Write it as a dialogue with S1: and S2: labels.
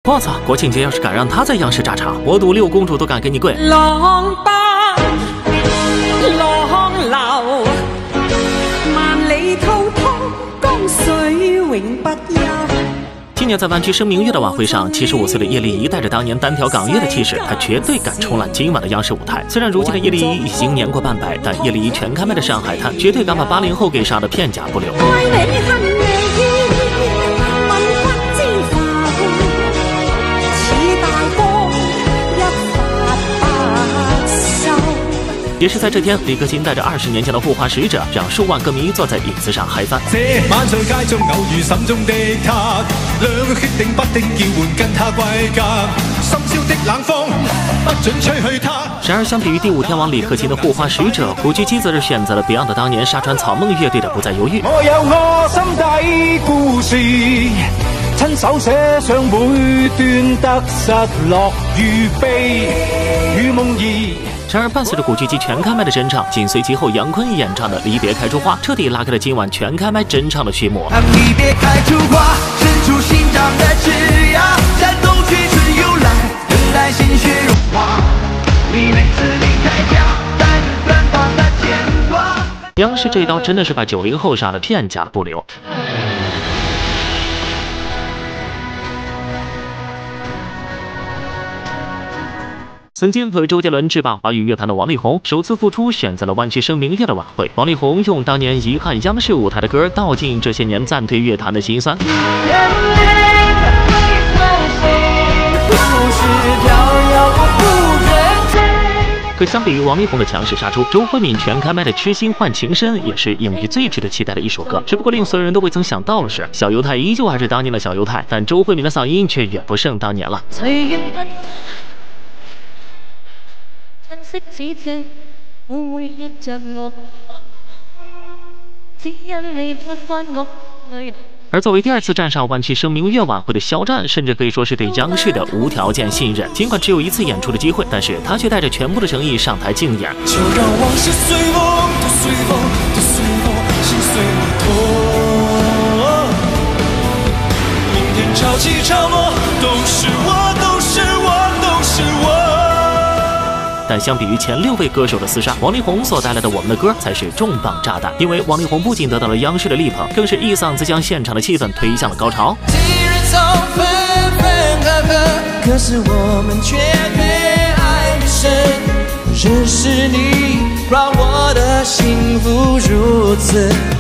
S1: 我操，国庆节要是敢让他在央视炸场，我赌六公主都敢给你跪。
S2: 浪奔浪流，萬里滔滔江水永不休。
S1: 今年在湾区声明月的晚会上，75岁的叶丽仪带着当年单挑港乐的气势，她绝对敢冲烂今晚的央视舞台。虽然如今的叶丽仪已经年过半百，但叶丽仪全开麦的上海滩，绝对敢把80后给杀得片甲不留。也是在这天，李克勤带着20年前的护花使者，让数万歌迷坐在椅子上嗨翻。
S3: 晚上街中偶遇心中的他，兩個決定不定叫喚跟他歸家，深宵的冷風不准吹去他。
S1: 然而，相比於第5天王李克勤的護花使者，古巨基則是選擇了 Beyond 當年殺穿草夢樂隊的不再猶豫。
S3: 我有我心底故事，親手寫上每段得失樂與悲與夢兒。
S1: 然而，伴随着古巨基全开麦的真唱，紧随其后杨坤演唱的《离别开出花》，彻底拉开了今晚全开麦真唱的序幕。
S4: 离别开出花，伸出心脏的枝桠，煽动青春由来，等待鲜血融化。你每次离开家，带着远方的牵挂。
S1: 央视这一刀真的是把90后杀得片甲不留。 曾经为周杰伦制霸华语乐坛的王力宏，首次复出，选择了湾区声明月的晚会。王力宏用当年遗憾央视舞台的歌，道尽这些年暂退乐坛的辛酸。可相比于王力宏的强势杀出，周慧敏全开麦的痴心换情深，也是影迷最值得期待的一首歌。只不过令所有人都未曾想到的是，小犹太依旧还是当年的小犹太，但周慧敏的嗓音却远不胜当年了。 珍惜此情，會會憶着我，只因你不返我。而作为第2次站上湾区声明月晚会的肖战，甚至可以说是对央视的无条件信任。尽管只有1次演出的机会，但是他却带着全部的诚意上台竞演。
S3: 就讓往事隨風，都隨風，都隨我，心隨我痛。明天潮起潮落，都是我，都是我，都是我。
S1: 但相比于前6位歌手的厮杀，王力宏所带来的《我们的歌》才是重磅炸弹。因为王力宏不仅得到了央视的力捧，更是一嗓子将现场的气氛推向了高潮。
S4: 既然早分分合合，可是我们却越爱越深。认识你，让我的幸福如此。